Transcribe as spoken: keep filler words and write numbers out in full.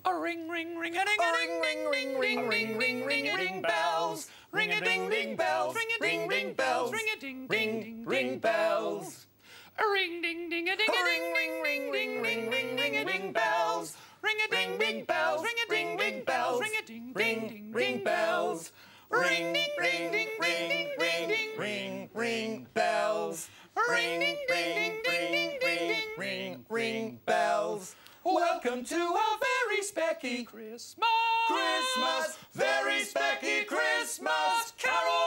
A ring, ring, ring, a ding, a ring, ring, ring, ring, ring, ring, ring, ring, bells. Ring a ding, ding, bells. Ring a ding, ding, bells. Ring a ding, Ring, ring, bells. A ring, ding, ding, a ding, a ring, ring, ring, ring, ring, ring, ring, a ding, bells. Ring a ding, ding, bells. Ring a ding, ding, bells. Ring a ding, ring, ring, bells. Ring, ring, ring, ring, ring, ring, ring, bells. Ring, ring, ring, ring, ring, ring, ring, bells. Welcome to a very specky Christmas. Christmas, very specky Christmas carol.